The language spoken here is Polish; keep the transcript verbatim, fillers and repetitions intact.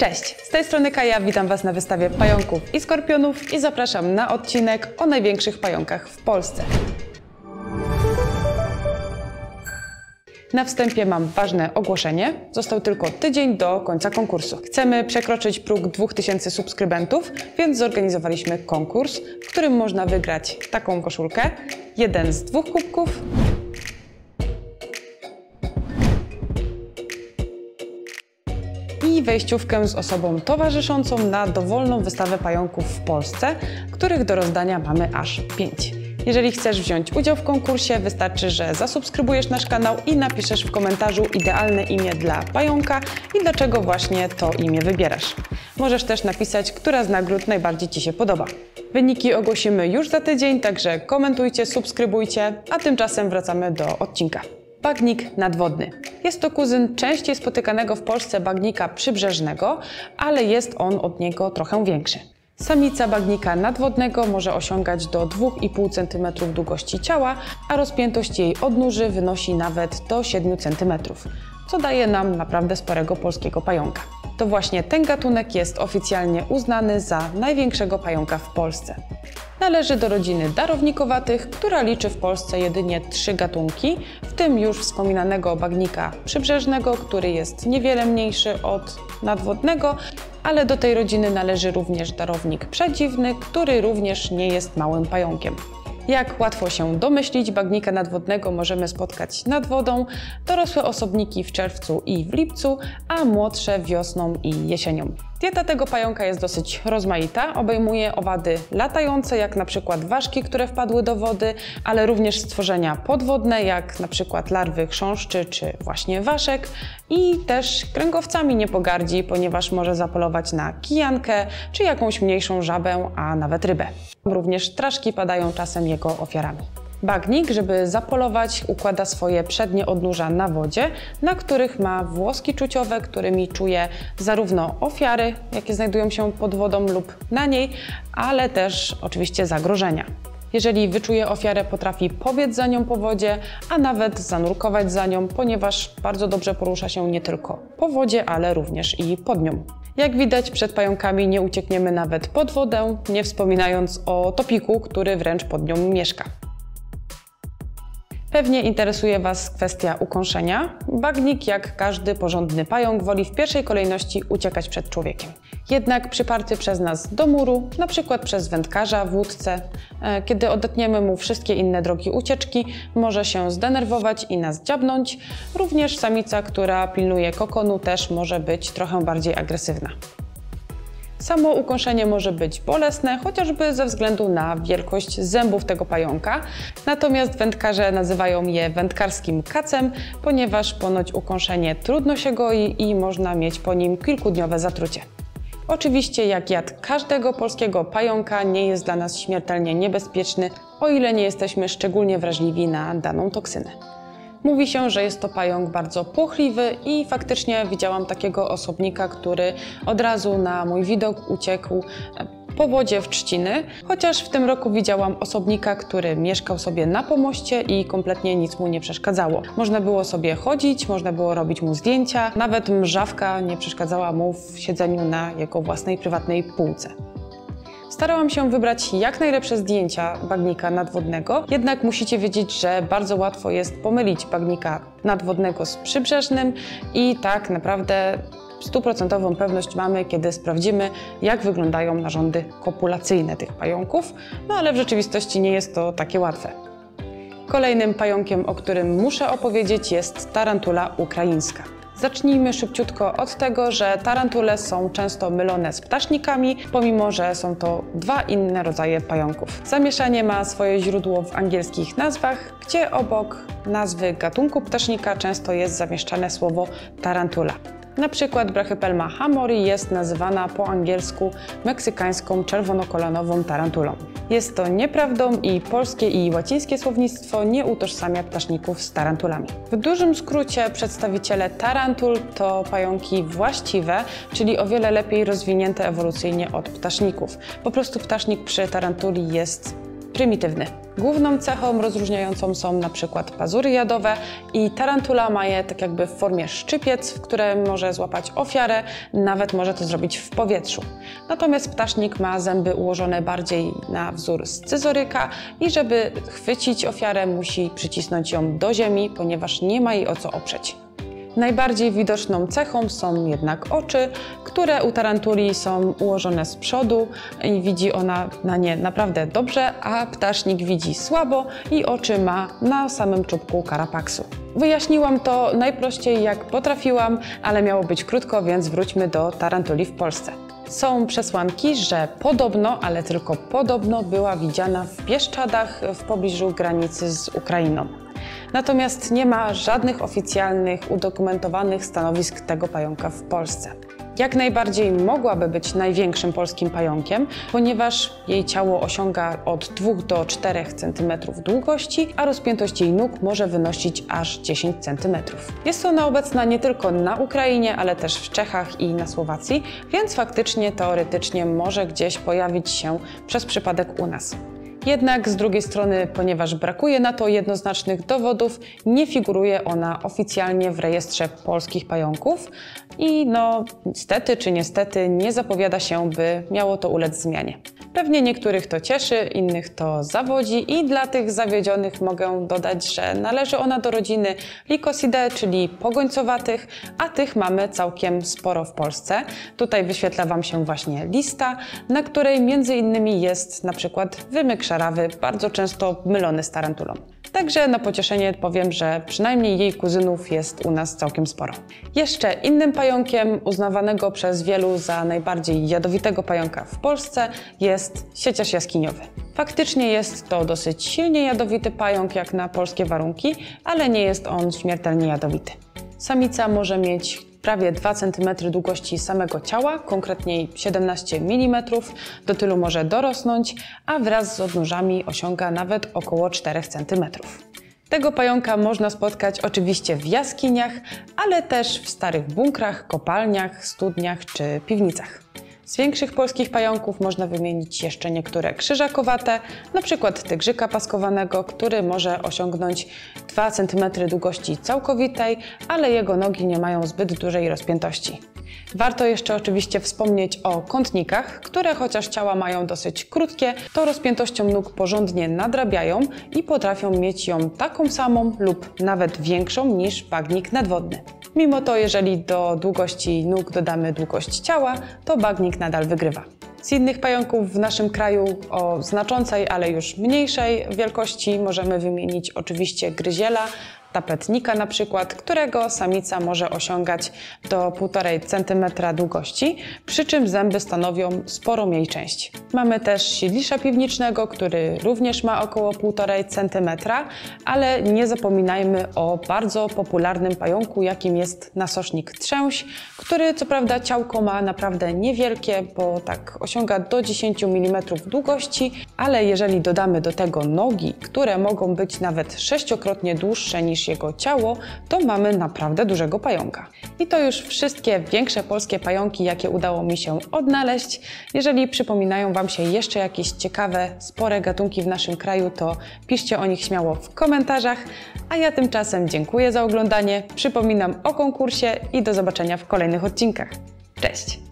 Cześć, z tej strony Kaja, witam Was na wystawie pająków i skorpionów i zapraszam na odcinek o największych pająkach w Polsce. Na wstępie mam ważne ogłoszenie. Został tylko tydzień do końca konkursu. Chcemy przekroczyć próg dwóch tysięcy subskrybentów, więc zorganizowaliśmy konkurs, w którym można wygrać taką koszulkę, jeden z dwóch kubków, i wejściówkę z osobą towarzyszącą na dowolną wystawę pająków w Polsce, których do rozdania mamy aż pięć. Jeżeli chcesz wziąć udział w konkursie, wystarczy, że zasubskrybujesz nasz kanał i napiszesz w komentarzu idealne imię dla pająka i dlaczego właśnie to imię wybierasz. Możesz też napisać, która z nagród najbardziej Ci się podoba. Wyniki ogłosimy już za tydzień, także komentujcie, subskrybujcie, a tymczasem wracamy do odcinka. Bagnik nadwodny. Jest to kuzyn częściej spotykanego w Polsce bagnika przybrzeżnego, ale jest on od niego trochę większy. Samica bagnika nadwodnego może osiągać do dwóch i pół centymetra długości ciała, a rozpiętość jej odnóży wynosi nawet do siedmiu centymetrów, co daje nam naprawdę sporego polskiego pająka. To właśnie ten gatunek jest oficjalnie uznany za największego pająka w Polsce. Należy do rodziny darownikowatych, która liczy w Polsce jedynie trzy gatunki, w tym już wspominanego bagnika przybrzeżnego, który jest niewiele mniejszy od nadwodnego, ale do tej rodziny należy również darownik przedziwny, który również nie jest małym pająkiem. Jak łatwo się domyślić, bagnika nadwodnego możemy spotkać nad wodą, dorosłe osobniki w czerwcu i w lipcu, a młodsze wiosną i jesienią. Dieta tego pająka jest dosyć rozmaita, obejmuje owady latające, jak na przykład ważki, które wpadły do wody, ale również stworzenia podwodne, jak na przykład larwy chrząszczy czy właśnie waszek, i też kręgowcami nie pogardzi, ponieważ może zapolować na kijankę czy jakąś mniejszą żabę, a nawet rybę. Również traszki padają czasem jego ofiarami. Bagnik, żeby zapolować, układa swoje przednie odnóża na wodzie, na których ma włoski czuciowe, którymi czuje zarówno ofiary, jakie znajdują się pod wodą lub na niej, ale też oczywiście zagrożenia. Jeżeli wyczuje ofiarę, potrafi pobiec za nią po wodzie, a nawet zanurkować za nią, ponieważ bardzo dobrze porusza się nie tylko po wodzie, ale również i pod nią. Jak widać, przed pająkami nie uciekniemy nawet pod wodę, nie wspominając o topiku, który wręcz pod nią mieszka. Pewnie interesuje Was kwestia ukąszenia. Bagnik, jak każdy porządny pająk, woli w pierwszej kolejności uciekać przed człowiekiem. Jednak przyparty przez nas do muru, na przykład przez wędkarza w łódce, kiedy odetniemy mu wszystkie inne drogi ucieczki, może się zdenerwować i nas dziabnąć. Również samica, która pilnuje kokonu, też może być trochę bardziej agresywna. Samo ukąszenie może być bolesne, chociażby ze względu na wielkość zębów tego pająka, natomiast wędkarze nazywają je wędkarskim kacem, ponieważ ponoć ukąszenie trudno się goi i można mieć po nim kilkudniowe zatrucie. Oczywiście jak jad każdego polskiego pająka nie jest dla nas śmiertelnie niebezpieczny, o ile nie jesteśmy szczególnie wrażliwi na daną toksynę. Mówi się, że jest to pająk bardzo płochliwy i faktycznie widziałam takiego osobnika, który od razu na mój widok uciekł po wodzie w trzciny, chociaż w tym roku widziałam osobnika, który mieszkał sobie na pomoście i kompletnie nic mu nie przeszkadzało. Można było sobie chodzić, można było robić mu zdjęcia, nawet mrzawka nie przeszkadzała mu w siedzeniu na jego własnej prywatnej półce. Starałam się wybrać jak najlepsze zdjęcia bagnika nadwodnego, jednak musicie wiedzieć, że bardzo łatwo jest pomylić bagnika nadwodnego z przybrzeżnym i tak naprawdę stuprocentową pewność mamy, kiedy sprawdzimy, jak wyglądają narządy kopulacyjne tych pająków, no ale w rzeczywistości nie jest to takie łatwe. Kolejnym pająkiem, o którym muszę opowiedzieć, jest tarantula ukraińska. Zacznijmy szybciutko od tego, że tarantule są często mylone z ptasznikami, pomimo że są to dwa inne rodzaje pająków. Zamieszanie ma swoje źródło w angielskich nazwach, gdzie obok nazwy gatunku ptasznika często jest zamieszczane słowo tarantula. Na przykład Brachypelma hamori jest nazywana po angielsku meksykańską czerwonokolanową tarantulą. Jest to nieprawdą i polskie i łacińskie słownictwo nie utożsamia ptaszników z tarantulami. W dużym skrócie przedstawiciele tarantul to pająki właściwe, czyli o wiele lepiej rozwinięte ewolucyjnie od ptaszników. Po prostu ptasznik przy tarantuli jest prymitywny. Główną cechą rozróżniającą są na przykład pazury jadowe i tarantula ma je tak jakby w formie szczypiec, w które może złapać ofiarę, nawet może to zrobić w powietrzu. Natomiast ptasznik ma zęby ułożone bardziej na wzór scyzoryka i żeby chwycić ofiarę, musi przycisnąć ją do ziemi, ponieważ nie ma jej o co oprzeć. Najbardziej widoczną cechą są jednak oczy, które u tarantuli są ułożone z przodu i widzi ona na nie naprawdę dobrze, a ptasznik widzi słabo i oczy ma na samym czubku karapaksu. Wyjaśniłam to najprościej jak potrafiłam, ale miało być krótko, więc wróćmy do tarantuli w Polsce. Są przesłanki, że podobno, ale tylko podobno była widziana w Bieszczadach w pobliżu granicy z Ukrainą. Natomiast nie ma żadnych oficjalnych, udokumentowanych stanowisk tego pająka w Polsce. Jak najbardziej mogłaby być największym polskim pająkiem, ponieważ jej ciało osiąga od dwóch do czterech centymetrów długości, a rozpiętość jej nóg może wynosić aż dziesięć centymetrów. Jest ona obecna nie tylko na Ukrainie, ale też w Czechach i na Słowacji, więc faktycznie, teoretycznie może gdzieś pojawić się przez przypadek u nas. Jednak z drugiej strony, ponieważ brakuje na to jednoznacznych dowodów, nie figuruje ona oficjalnie w rejestrze polskich pająków i no niestety czy niestety nie zapowiada się, by miało to ulec zmianie. Pewnie niektórych to cieszy, innych to zawodzi i dla tych zawiedzionych mogę dodać, że należy ona do rodziny Lycosidae, czyli pogońcowatych, a tych mamy całkiem sporo w Polsce. Tutaj wyświetla Wam się właśnie lista, na której między innymi jest na przykład wymyk szarawy, bardzo często mylony z tarantulą. Także na pocieszenie powiem, że przynajmniej jej kuzynów jest u nas całkiem sporo. Jeszcze innym pająkiem, uznawanego przez wielu za najbardziej jadowitego pająka w Polsce, jest sieciarz jaskiniowy. Faktycznie jest to dosyć silnie jadowity pająk jak na polskie warunki, ale nie jest on śmiertelnie jadowity. Samica może mieć prawie dwa centymetry długości samego ciała, konkretniej siedemnaście milimetrów, do tylu może dorosnąć, a wraz z odnóżami osiąga nawet około czterech centymetrów. Tego pająka można spotkać oczywiście w jaskiniach, ale też w starych bunkrach, kopalniach, studniach czy piwnicach. Z większych polskich pająków można wymienić jeszcze niektóre krzyżakowate, np. tygrzyka paskowanego, który może osiągnąć dwa centymetry długości całkowitej, ale jego nogi nie mają zbyt dużej rozpiętości. Warto jeszcze oczywiście wspomnieć o kątnikach, które chociaż ciała mają dosyć krótkie, to rozpiętością nóg porządnie nadrabiają i potrafią mieć ją taką samą lub nawet większą niż bagnik nadwodny. Mimo to, jeżeli do długości nóg dodamy długość ciała, to bagnik nadal wygrywa. Z innych pająków w naszym kraju o znaczącej, ale już mniejszej wielkości możemy wymienić oczywiście gryziela, tapetnika na przykład, którego samica może osiągać do półtora centymetra długości, przy czym zęby stanowią sporą jej część. Mamy też siedlisza piwnicznego, który również ma około półtora centymetra, ale nie zapominajmy o bardzo popularnym pająku, jakim jest nasosznik trzęś, który co prawda ciałko ma naprawdę niewielkie, bo tak osiąga do dziesięciu milimetrów długości, ale jeżeli dodamy do tego nogi, które mogą być nawet sześciokrotnie dłuższe niż jego ciało, to mamy naprawdę dużego pająka. I to już wszystkie większe polskie pająki, jakie udało mi się odnaleźć. Jeżeli przypominają Wam się jeszcze jakieś ciekawe, spore gatunki w naszym kraju, to piszcie o nich śmiało w komentarzach. A ja tymczasem dziękuję za oglądanie, przypominam o konkursie i do zobaczenia w kolejnych odcinkach. Cześć!